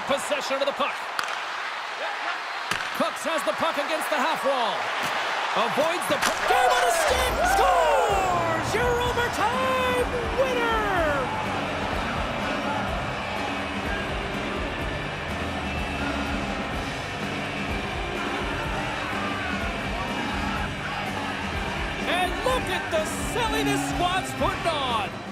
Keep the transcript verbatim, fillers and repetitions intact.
possession of the puck. Cooks has the puck against the half wall. Avoids the puck. Game on a stick. Scores! Your overtime winner! And look at the silliness Squad's putting on.